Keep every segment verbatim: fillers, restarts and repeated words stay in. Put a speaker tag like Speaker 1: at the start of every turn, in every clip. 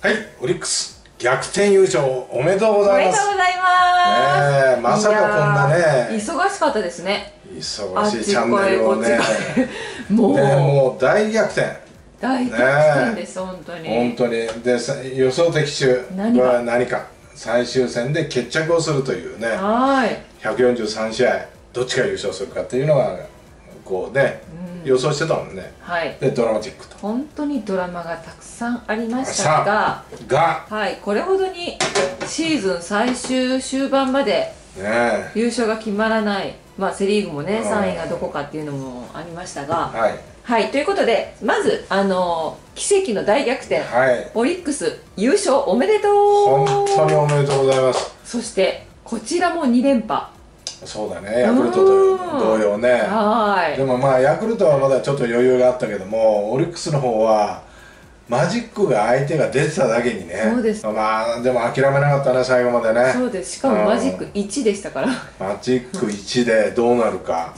Speaker 1: はい、オリックス逆転優勝おめでとうございます。
Speaker 2: おめでとうございます。
Speaker 1: ね、まさかこんなね、
Speaker 2: 忙しかったですね。
Speaker 1: 忙しいチャンネルをね、
Speaker 2: もう、
Speaker 1: ね、もう大逆転。
Speaker 2: 大逆転です、ね、本当に。
Speaker 1: 本当に。で、予想的中は何か最終戦で決着をするというね。はい。ひゃくよんじゅうさんしあいどっちが優勝するかっていうのがこうね、うん、予想してたもんね。はい。でドラマチックと。本当にドラマがたくさんありましたが、が、はい、これほどにシーズン最終終盤まで優勝が決まらない、まあセ・リーグもねさんいがどこかっていうのもありましたが、はい、はい、ということでまずあの奇跡の大逆転、はい、オリックス優勝おめでとう。 本当におめでとうございます。
Speaker 2: そしてこちらもに連覇。
Speaker 1: そうだね、ヤクルトと同様ね。はい。でもまあヤクルトはまだちょっと余裕があったけども、オリックスの方はマジックが相手が出てただけにね。そうです。まあでも諦めなかったね、最後までね。そうです。しかもマジックいちでしたから。マジックいちでどうなるか。うん、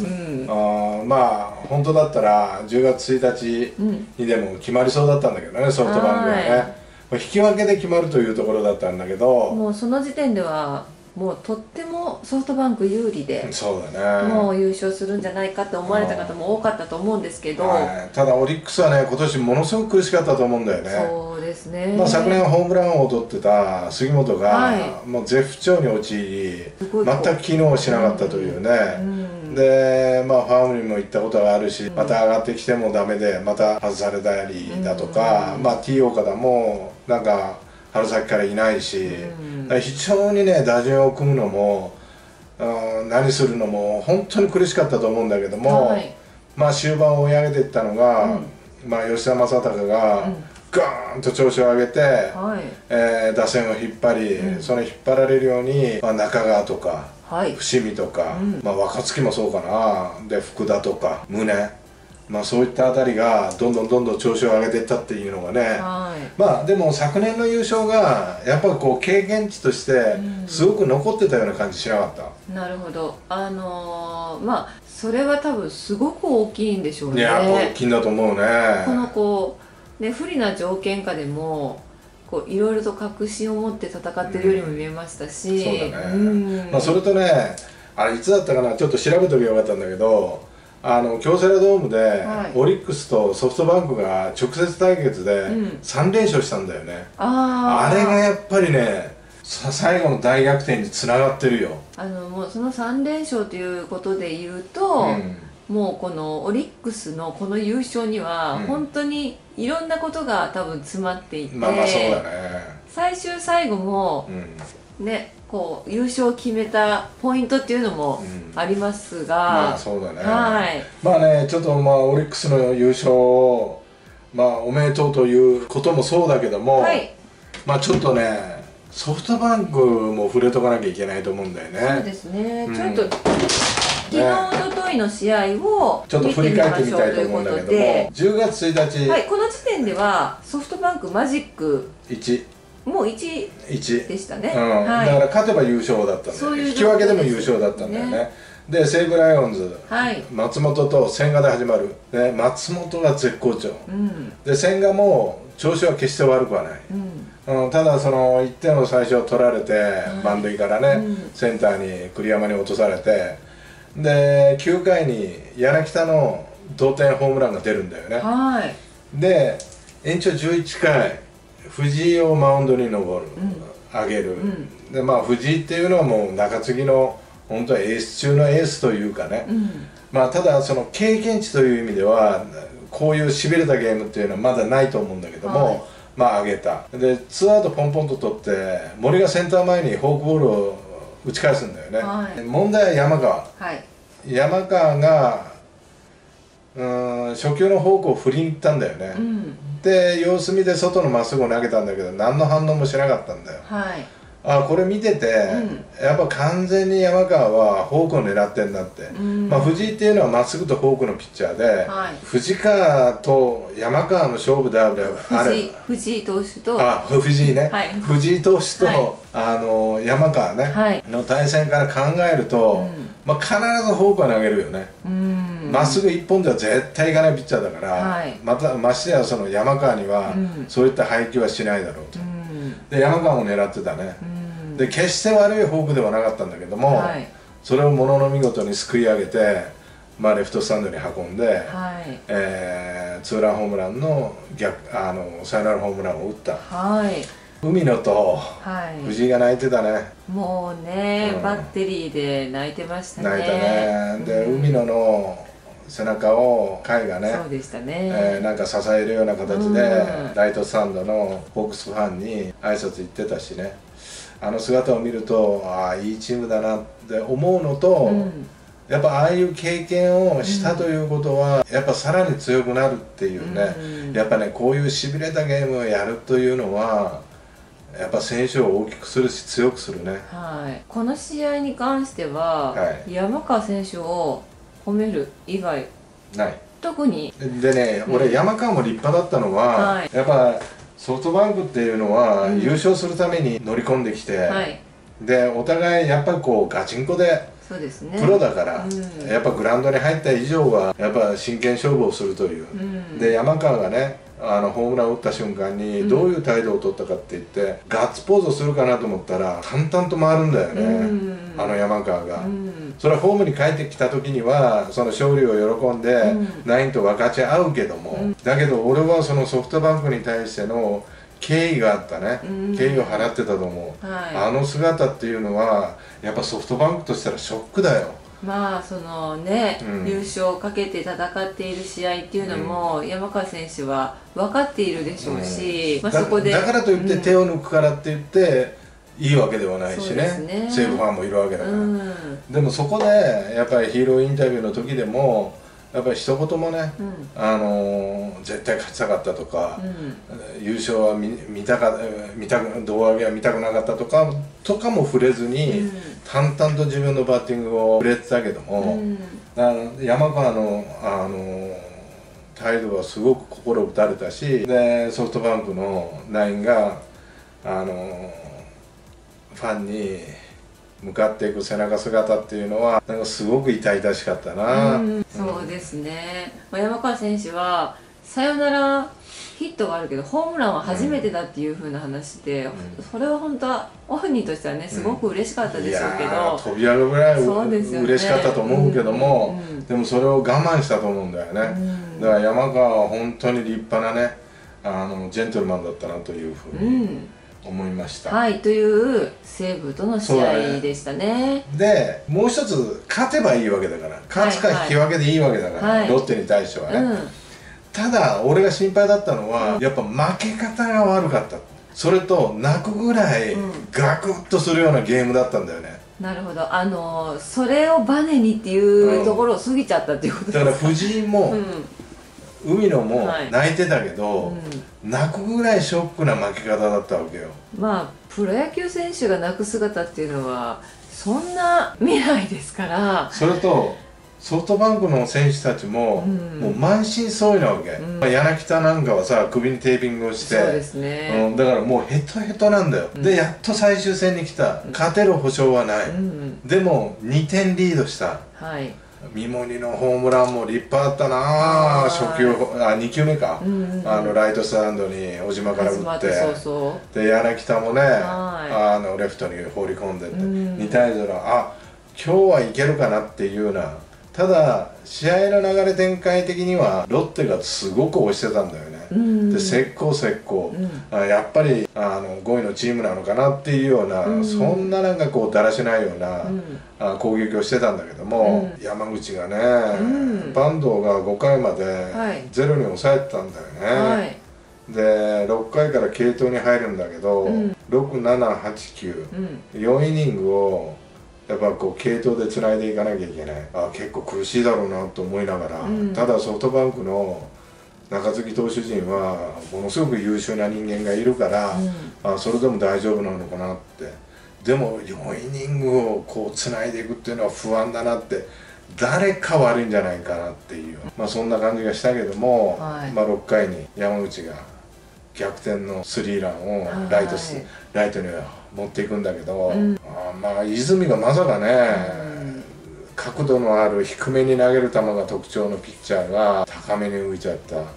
Speaker 1: あまあ本当だったらじゅうがつついたちにでも決まりそうだったんだけどね、ソフトバンクはね。引き分けで決まるというところだったんだけど、
Speaker 2: もうその時点ではもうとってもソフトバンク有利で、
Speaker 1: そうだね、
Speaker 2: もう優勝するんじゃないかって思われた方も多かったと思うんですけど、
Speaker 1: はい、ただオリックスはね今年ものすごく苦しかったと思うんだよね。
Speaker 2: そうですね、
Speaker 1: まあ昨年ホームラン王を取ってた杉本が、はい、もう絶不調に陥り全く機能しなかったというね、うんうん、でまあファームにも行ったことがあるし、うん、また上がってきてもダメでまた外されたりだとか、うん、まあ T 岡田もなんか春先からいないし、うん、非常にね打順を組むのも何するのも本当に苦しかったと思うんだけども、はい、まあ終盤を追い上げていったのが、うん、まあ吉田正尚がガーンと調子を上げて、はい、えー、打線を引っ張り、うん、その引っ張られるように、まあ、中川とか、はい、伏見とか、うん、まあ若月もそうかな、で福田とか宗、まあそういったあたりがどんどんどんどん調子を上げていったっていうのがね、はい、まあでも昨年の優勝がやっぱりこう経験値としてすごく残ってたような感じしなかった、うん、
Speaker 2: なるほど。あのー、まあそれは多分すごく大きいんでしょうね。
Speaker 1: いや大きいんだと思うね。
Speaker 2: このこうね不利な条件下でもこういろいろと確信を持って戦ってるようにも見えましたし、うん、そうだね、うん、
Speaker 1: まあそれとねあれいつだったかな、ちょっと調べとけばよかったんだけど、あの京セラドームで、はい、オリックスとソフトバンクが直接対決でさんれんしょうしたんだよね、うん、あ, あれがやっぱりね最後の大逆転につながってるよ。
Speaker 2: あのもうそのさんれんしょうということで言うと、うん、もうこのオリックスのこの優勝には本当にいろんなことが多分詰まっていて、
Speaker 1: まあまあそうだね、
Speaker 2: 最終最後も、うん、ねこう優勝を決めたポイントっていうのもありますが、うん、
Speaker 1: まあそうだね、はい、まあねちょっとまあオリックスの優勝をまあおめでとうということもそうだけども、はい、まあちょっとねソフトバンクも触れとかなきゃいけないと思うんだよね。
Speaker 2: そうですね、うん、ちょっと昨日おとといの試合を
Speaker 1: ちょっと振り返ってみたいと思うんだけども、じゅうがつついたち、
Speaker 2: はい、この時点ではソフトバンクマジック
Speaker 1: いち
Speaker 2: もういちでしたね、
Speaker 1: うん、はい、だから勝てば優勝だったんだよね、引き分けでも優勝だったんだよね。で西武ライオンズ、はい、松本と千賀で始まる、で松本が絶好調、うん、で千賀も調子は決して悪くはない、うんうん、ただそのいってんを最初取られて、はい、満塁からね、うん、センターに栗山に落とされて、できゅうかいに柳田の同点ホームランが出るんだよね、はい、で延長じゅういっかい藤井をマウンドに登る、うん、上げる、うん、でまあ藤井っていうのはもう中継ぎの本当はエース中のエースというかね、うん、まあただその経験値という意味ではこういうしびれたゲームっていうのはまだないと思うんだけども、はい、まあ上げたでツーアウトポンポンと取って森がセンター前にフォークボールを打ち返すんだよね、はい、問題は山川、はい、山川がうん初球のフォークを振りに行ったんだよね、うん、で様子見で外のまっすぐを投げたんだけど何の反応もしなかったんだよ、はい、あこれ見てて、うん、やっぱ完全に山川はフォークを狙ってんだって、うん、まあ藤井っていうのはまっすぐとフォークのピッチャーで、はい、藤川と山川の勝負であれば
Speaker 2: 藤井藤井投手と
Speaker 1: あ藤井ね、はい、藤井投手と、はい、あの山川ね、はい、の対戦から考えると、うん、まあ必ずフォークは投げるよね、まっすぐ一本では絶対いかないピッチャーだから、はい、またましてやその山川には、うん、そういった配球はしないだろうと。うんで山川も狙ってたね、うん、で決して悪いフォークではなかったんだけども、はい、それをものの見事にすくい上げて、まあ、レフトスタンドに運んで、はい、えー、ツーランホームランの逆あのサヨナラホームランを打った、はい、海野と藤井が泣いてたね、はい、
Speaker 2: もうね、うん、バッテリーで泣いてましたね。
Speaker 1: 泣いたね。で、うん、海野の背中を甲斐がね、
Speaker 2: そうでしたね、
Speaker 1: えー、なんか支えるような形で、うん、ライトスタンドのホークスファンに挨拶行ってたしね、あの姿を見ると、ああいいチームだなって思うのと、うん、やっぱああいう経験をしたということは、うん、やっぱさらに強くなるっていうね、うん、やっぱねこういうしびれたゲームをやるというのはやっぱ選手を大きくするし強くするね。
Speaker 2: はい、この試合に関しては、はい、山川選手を褒める以外
Speaker 1: ない
Speaker 2: 特に
Speaker 1: でね、うん、俺山川も立派だったのは、はい、やっぱソフトバンクっていうのは優勝するために乗り込んできて、はい、でお互いやっぱりこうガチンコで
Speaker 2: そうですね、
Speaker 1: プロだから、うん、やっぱグラウンドに入った以上はやっぱ真剣勝負をするという、うん、で山川がねあのホームランを打った瞬間にどういう態度を取ったかって言って、うん、ガッツポーズをするかなと思ったら淡々と回るんだよね、うん、あの山川が、うん、それはホームに帰ってきた時にはその勝利を喜んで、うん、ナインと分かち合うけども、うん、だけど俺はそのソフトバンクに対しての敬意があったね、敬意を払ってたと思う、はい、あの姿っていうのはやっぱソフトバンクとしたらショックだよ。
Speaker 2: まあそのね、うん、優勝をかけて戦っている試合っていうのも、うん、山川選手は分かっているでしょうし、うん、まあ、そこで
Speaker 1: だからといって手を抜くからって言って、いいわけではないしね、ね、西武ファンもいるわけだから、うん、でもそこでやっぱりヒーローインタビューの時でもやっぱり一言もね、うん、あのー、絶対勝ちたかったとか、うん、優勝は 見, 見たか見た胴上げは見たくなかったとかとかも触れずに、うん、淡々と自分のバッティングを触れてたけども、うん、あの山川の、あのー、態度はすごく心打たれたし、でソフトバンクのナインが、あのー、ファンに向かっていく背中姿っていうのはなんかすごく痛々しかったな。うん、
Speaker 2: そうですね、うん、山川選手はサヨナラヒットがあるけどホームランは初めてだっていう風な話で、うん、それは本当はオフニーとしてはねすごく嬉しかったでしょうけど、うん、
Speaker 1: 飛び上がるぐらい嬉しかったと思うけども、うんうん、でもそれを我慢したと思うんだよね、うん、だから山川は本当に立派なねあのジェントルマンだったなというふうに、うん思いました。
Speaker 2: はい、という西武との試合でしたね。
Speaker 1: でもう一つ勝てばいいわけだから、勝つか引き分けでいいわけだから、はいはい、ロッテに対してはね、うん、ただ俺が心配だったのは、うん、やっぱ負け方が悪かった、それと泣くぐらいガクッとするようなゲームだったんだよね、
Speaker 2: うん、なるほど、あのー、それをバネにっていうところを過ぎちゃったっていうことですか、
Speaker 1: だから藤井も、うん海野も泣いてたけど、はいうん、泣くぐらいショックな負け方だったわけよ。
Speaker 2: まあプロ野球選手が泣く姿っていうのはそんな見ないですから。
Speaker 1: それとソフトバンクの選手たちも、うん、もう満身創痍なわけ、うん、柳田なんかはさ首にテーピングをして
Speaker 2: そうですね、
Speaker 1: うん、だからもうヘトヘトなんだよ、うん、でやっと最終戦に来た、勝てる保証はない、うん、でもにてんリードした、はい三森のホームランも立派だったな、初球あにきゅうめか、うんうん、あのライトスタンドに小島から打ってそうそうで柳田もねあのレフトに放り込んでって、うん、にたいゼロ、あ今日はいけるかなっていうような。ただ試合の流れ展開的にはロッテがすごく押してたんだよね、うん、でせっこうせっこう、うん、あやっぱりあのごいのチームなのかなっていうような、うん、そんななんかこうだらしないような、うん、あ攻撃をしてたんだけども、うん、山口がね、うん、坂東がごかいまでゼロに抑えてたんだよね、はい、でろっかいから継投に入るんだけど、うん、ろく、なな、はち、きゅう、よんイニングをやっぱこう継投でつないでいかなきゃいけない、あ結構苦しいだろうなと思いながら、うん、ただソフトバンクの中継ぎ投手陣はものすごく優秀な人間がいるから、うん、あそれでも大丈夫なのかなって。でもよんイニングをこうつないでいくっていうのは不安だなって、誰か悪いんじゃないかなっていう、まあそんな感じがしたけども、はい、まあろっかいに山口が逆転のスリーランをライトス、はい、ライトに持っていくんだけど、うん、あまあ泉がまさかね、うん、角度のある低めに投げる球が特徴のピッチャーが高めに浮いちゃった。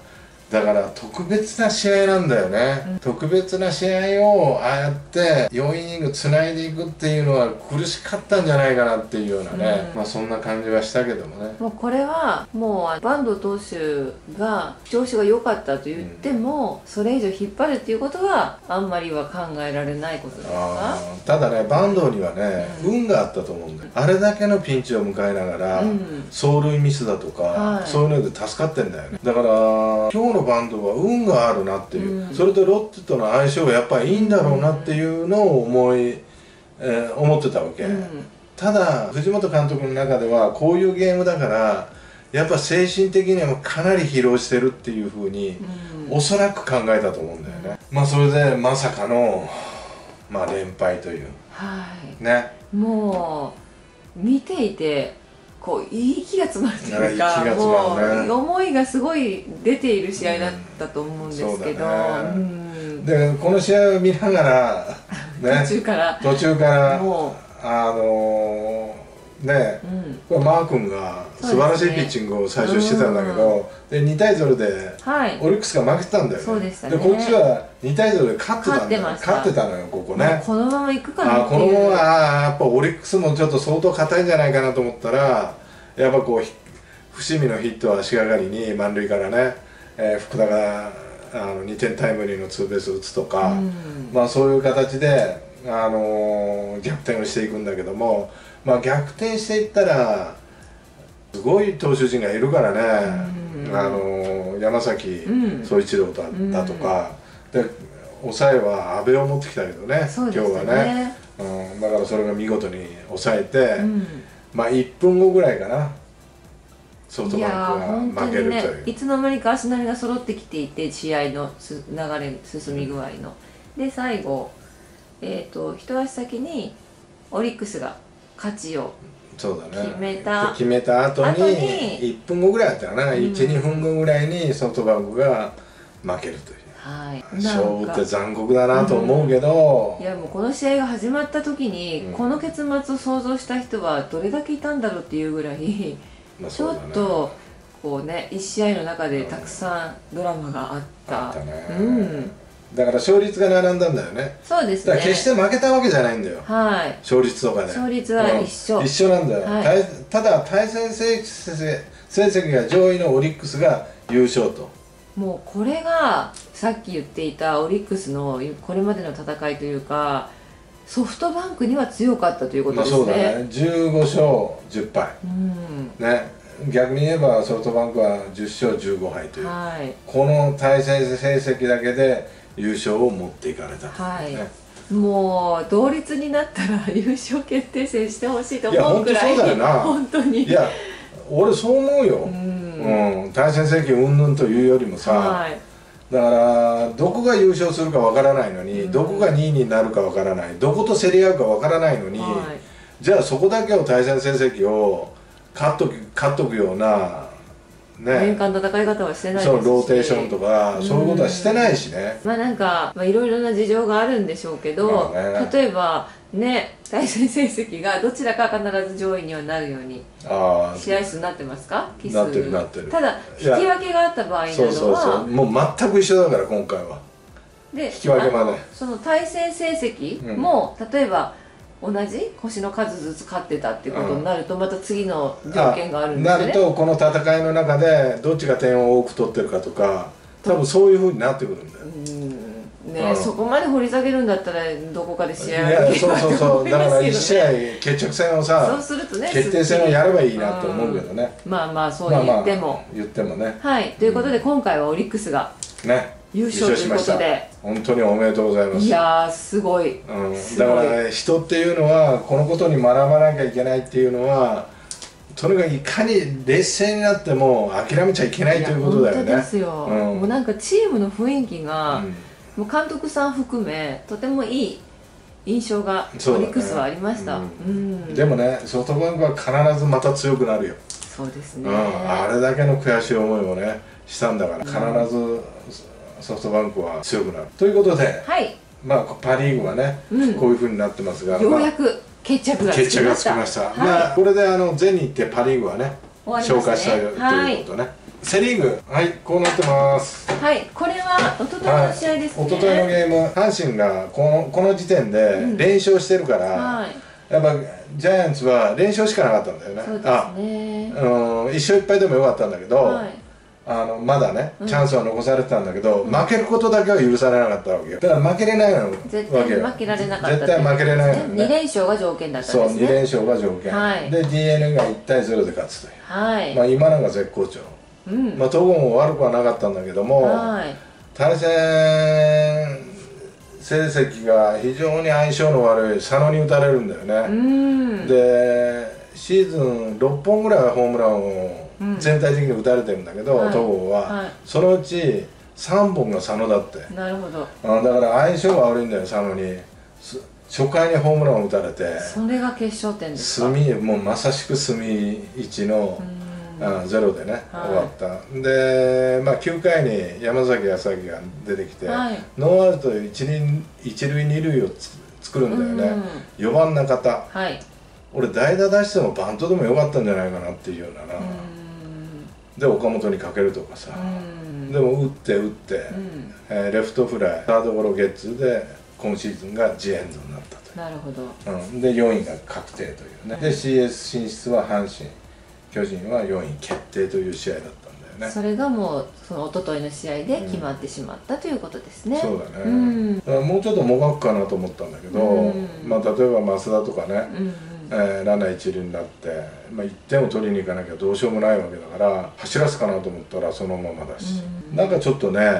Speaker 1: だから特別な試合なんだよね、うん、特別な試合をああやってよんイニングつないでいくっていうのは苦しかったんじゃないかなっていうようなね、うん、まあそんな感じはしたけどもね。
Speaker 2: もうこれはもう坂東投手が調子が良かったと言っても、うん、それ以上引っ張るっていうことはあんまりは考えられないことですか？
Speaker 1: ただね、坂東にはね、うん、運があったと思うんだよ。あれだけのピンチを迎えながら、うん、走塁ミスだとか、はい、そういうので助かってんだよね。だから今日の坂東は運があるなっていう、うん、それとロッテとの相性がやっぱりいいんだろうなっていうのを思い、えー、思ってたわけ、うん、ただ藤本監督の中ではこういうゲームだからやっぱ精神的にはかなり疲労してるっていうふうに、うん、おそらく考えたと思うんだよね、うん、まあそれでまさかの、まあ、連敗という、
Speaker 2: はい、
Speaker 1: ね、
Speaker 2: もう見ていてこう息が詰まるというか、
Speaker 1: ね、
Speaker 2: もう思いがすごい出ている試合だったと思うんですけど、
Speaker 1: でこの試合を見ながら、ね、
Speaker 2: 途中から
Speaker 1: 途中からもうあのー、ね、うん、これマー君が素晴らしいピッチングを最初してたんだけど、でにたいゼロでオリックスが負けてたんだよね。
Speaker 2: そうでしたね。
Speaker 1: でこっちはにたいゼロで勝ってたんだよ。勝ってたのよここね。
Speaker 2: このままいくかなっていう。
Speaker 1: あ、このままあやっぱオリックスもちょっと相当硬いんじゃないかなと思ったら、やっぱこう伏見のヒットは足がかりに満塁からね、えー、福田があのにてんタイムリーのツーベース打つとか、うん、まあそういう形で、あのー、逆転をしていくんだけども、まあ、逆転していったらすごい投手陣がいるからね、うん、あのー、山崎総一郎だ、うん、だとかで抑えは阿部を持ってきたけどね、今日はね、うん、だからそれが見事に抑えて、うん、まあいっぷんごぐらいかな、ソフトバンクが負けるという、
Speaker 2: ね、いつの間にか足並みが揃ってきていて、試合の流れ進み具合の、で最後、えーと、一足先にオリックスが勝ちを
Speaker 1: そうだね、
Speaker 2: 決めた
Speaker 1: 決めた後にいっぷんごぐらいだったかな、うん、いちにふんごぐらいにソフトバンクが負けるという、
Speaker 2: はい、
Speaker 1: 勝負って残酷だなと思うけど、
Speaker 2: うん、いやもうこの試合が始まった時に、うん、この結末を想像した人はどれだけいたんだろうっていうぐらい、まあそうだね、ちょっとこうねいち試合の中でたくさんドラマがあった、
Speaker 1: あったね、うん、だから勝率が並んだんだよね。
Speaker 2: そうですね。
Speaker 1: だから決して負けたわけじゃないんだよ、はい、勝率とかで
Speaker 2: 勝率は一緒、
Speaker 1: うん、一緒なんだよ、はい、ただ対戦成績が上位のオリックスが優勝と。
Speaker 2: もうこれがさっき言っていたオリックスのこれまでの戦いというか、ソフトバンクには強かったということですね。
Speaker 1: まあそうだね、じゅうごしょうじゅっぱい、うん、ね、逆に言えばソフトバンクはじゅっしょうじゅうごはいという、はい、この対戦成績だけで優勝を持っていかれた、ね、はい、も
Speaker 2: う同率になったら優勝決定戦してほしいと思うくらい、
Speaker 1: いや本当そうだよな
Speaker 2: 本当に、
Speaker 1: いや俺そう思うよ、うん、うん、対戦成績云々というよりもさ、はい、だからどこが優勝するかわからないのに、うん、どこがにいになるかわからない、どこと競り合うかわからないのに、はい、じゃあそこだけを対戦成績を勝っとく、勝っとくようなね、
Speaker 2: 年間戦い方はしてないですし、
Speaker 1: そうローテーションとか、うん、そういうことはしてないしね。
Speaker 2: まあなんかいろいろな事情があるんでしょうけど、まあね、例えばね対戦成績がどちらか必ず上位にはなるように試合数になってますか？奇数
Speaker 1: なってるなってる。
Speaker 2: ただ引き分けがあった場合などは
Speaker 1: そうそうそう、もう全く一緒だから今回は。で引き分けまで
Speaker 2: その対戦成績も、うん、例えば同じ星の数ずつ勝ってたっていうことになると、また次の条件があるんですよね。
Speaker 1: なるとこの戦いの中でどっちが点を多く取ってるかとか、多分そういうふうになってくるんだよ。
Speaker 2: うんね、そこまで掘り下げるんだったらどこかで試合を
Speaker 1: やるべきだと思いますけどね。だからいち試合決着戦をさ、そうするとね、決定戦をやればいいなと思うけどね。
Speaker 2: まあまあそう言っても、まあまあ
Speaker 1: 言ってもね。
Speaker 2: はい、ということで今回はオリックスがね優勝ということで、
Speaker 1: 本当におめでとうございます。
Speaker 2: いやーすごい、
Speaker 1: うん、だから、ね、人っていうのはこのことに学ばなきゃいけないっていうのは、とにかくいかに劣勢になっても諦めちゃいけないということだよね。
Speaker 2: 本当ですよ、うん、もうなんかチームの雰囲気が、うん、もう監督さん含めとてもいい印象がオリックスはありました、ね、うんうん、で
Speaker 1: もねソフトバンクは必ずまた強くなるよ。
Speaker 2: そうですね、
Speaker 1: うん、あれだけの悔しい思いをねしたんだから必ず、うん、ソフトバンクは強くなるということで、はい、まあパ・リーグはね、うん、こういうふうになってますが、
Speaker 2: ようやく決着がつきました。
Speaker 1: 決着がつきました、はい、まあこれであの全日程パ・リーグはね、ね、消化したということね、はい。 セ・リーグ、はい、こうなってます。
Speaker 2: はい、これは一昨日の試合ですね。
Speaker 1: 一昨日のゲーム、阪神がこのこの時点で連勝してるから、うん、はい、やっぱジャイアンツは連勝しかなかったんだよね。
Speaker 2: そうですね。
Speaker 1: あ、うん、一勝一敗でもよかったんだけど、はい、あのまだね、チャンスは残されてたんだけど、うん、負けることだけは許されなかったわけよ。だから負けれないのわけよ。
Speaker 2: 絶対負けられなかった、
Speaker 1: 絶対負けれないのね。
Speaker 2: に連勝が条件だったんですね。
Speaker 1: そう、に連勝が条件、はい、で ディーエヌエー がいちたいゼロで勝つという、はい、まあ今なんか絶好調、うん、まあ戸郷も悪くはなかったんだけども、はい、対戦成績が非常に相性の悪い佐野に打たれるんだよね。うん、でシーズンろっぽんぐらいはホームランを全体的に打たれてるんだけど、戸郷は、はい、そのうちさんぼんが佐野だって。なるほど。あ、だから相性が悪いんだよ佐野に。初回にホームランを打たれて、
Speaker 2: それが決勝点ですか。
Speaker 1: 隅、もうまさしく隅いちのあゼロでね、はい、終わった。で、まあ、きゅうかいに山崎康晃が出てきて、はい、ノーアウト一塁一塁二塁をつ作るんだよね。よばん中田、はい、俺代打出してもバントでもよかったんじゃないかなっていうようなな。で岡本にかけるとかさ、でも打って打って、うん、えー、レフトフライサードゴロゲッツで今シーズンがジエンドになったという。なるほど、うん、でよんいが確定というね、で シーエス 進出は阪神、巨人はよんい決定という試合だったんだよね。
Speaker 2: それがもうその一昨日の試合で決まってしまったということですね。
Speaker 1: そうだね、うん、だからもうちょっともがくかなと思ったんだけど、うん、まあ例えば増田とかね、うん、えー、ランナー一塁になって、まあ、いってんを取りに行かなきゃどうしようもないわけだから走らすかなと思ったらそのままだし、うん、なんかちょっとね、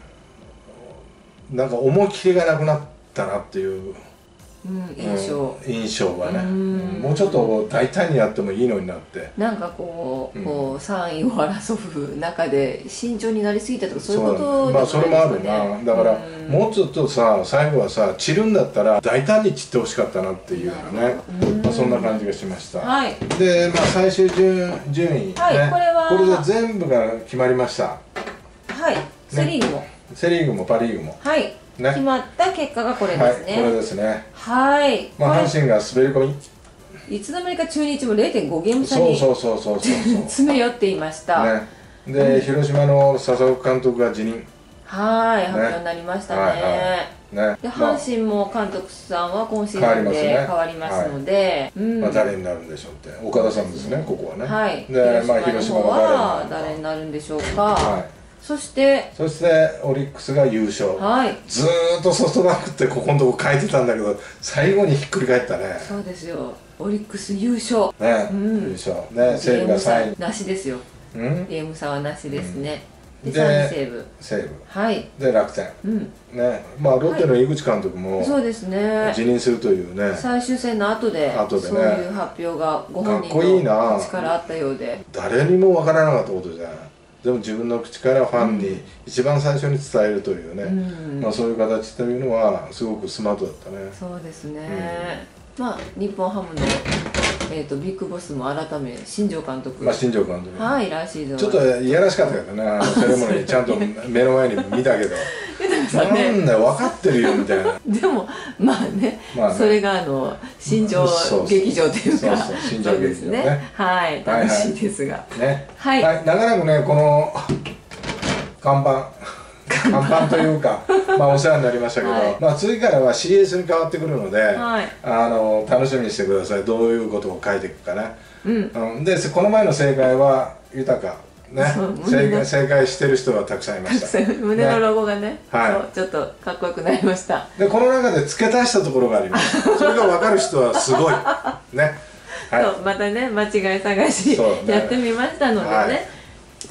Speaker 1: なんか思い切りがなくなったなっていう、
Speaker 2: うん、印象、
Speaker 1: うん、印象がね、うん、もうちょっと大胆にやってもいいのになって、
Speaker 2: なんかこう、うん、こうさんいを争う中で慎重になりすぎたとかそういうこと
Speaker 1: ですかね。まあそれもあるな。だから、うん、もうちょっとさ最後はさ散るんだったら大胆に散ってほしかったなっていうようなね、まあ、そんな感じがしました。はい、で、まあ、最終順順位、ね、はい、これはこれで全部が決まりました。
Speaker 2: はい、ね、セ・リーグも
Speaker 1: セ・リーグもパ・リーグも、はい、
Speaker 2: ね、決まった結果がこれですね。
Speaker 1: はい、これですね。
Speaker 2: はい。
Speaker 1: まあ阪神が滑り込
Speaker 2: み。いつの間にか中日も れいてんご ゲーム差に
Speaker 1: そうそうそうそうそう
Speaker 2: 詰め寄っていました。
Speaker 1: ね。で、うん、広島の佐々木監督が辞任。
Speaker 2: はい、発表になりましたね。はいはい、ね。で、阪神も監督さんは今シーズンで変わりますので、
Speaker 1: まあ誰になるんでしょうって。岡田さんですね、ここはね。
Speaker 2: はい。で、まあ広島は誰になるんでしょうか。はい。そして
Speaker 1: そしてオリックスが優勝、はい、ずーっとソフトバンクってここのとこ書いてたんだけど最後にひっくり返ったね。
Speaker 2: そうですよ、オリックス優勝
Speaker 1: ね、うん、優勝ね、西武がさんい
Speaker 2: なしですよ、うん、ゲーム差はなしですね、うん、でさんい西武
Speaker 1: 西武、
Speaker 2: はい、
Speaker 1: で楽天、うん、ね、まあロッテの井口監督も、はい、そうですね、辞任するというね、
Speaker 2: 最終戦の後で後で、ね、そういう発表がご本人の口からあったようで、
Speaker 1: 誰にもわからなかったことじゃない。でも自分の口からファンに一番最初に伝えるというね、うん、まあそういう形というのはすごくスマートだったね。
Speaker 2: そうですね、うん、まあ日本ハムの、えー、とビッグボスも改め新庄監督、
Speaker 1: まあ新庄監督、
Speaker 2: はい、来シーズン
Speaker 1: ちょっといやらしかったけどね、あのセレモニーちゃんと目の前に見たけどなんだよ分かってるよみたいな
Speaker 2: でもまあね、まあね、それがあの新庄劇場というか、
Speaker 1: そうそう新庄劇場ね、
Speaker 2: ね、はい楽しいですが、
Speaker 1: ね、はい、はい、長らくねこの看板看板というかまあお世話になりましたけど、はい、まあ次からは シーエス に変わってくるので、はい、あの楽しみにしてください。どういうことを書いていくかね、うん、うん、でこの前の正解は豊かね、正解正解してる人はたくさんいました。
Speaker 2: 胸のロゴがね、ね、はい、そうちょっとかっこよくなりました。
Speaker 1: でこの中で付け足したところがあります。それが分かる人はすごいね。
Speaker 2: はい、そうまたね間違い探し、ね、やってみましたのでね、はい、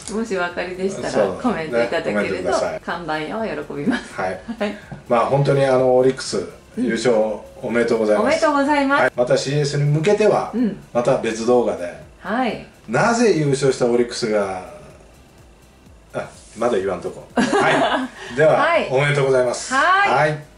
Speaker 2: もしお分かりでしたらコメントいただけると、ね、看板屋は喜びます。
Speaker 1: はい、はい、まあ本当にあのオリックス優勝おめでとうございます。
Speaker 2: おめでとうございます。はい、
Speaker 1: また シーエス に向けては、うん、また別動画で、はい、なぜ優勝したオリックスがあまだ言わんとこはいでは、はい、おめでとうございます。はい、はい。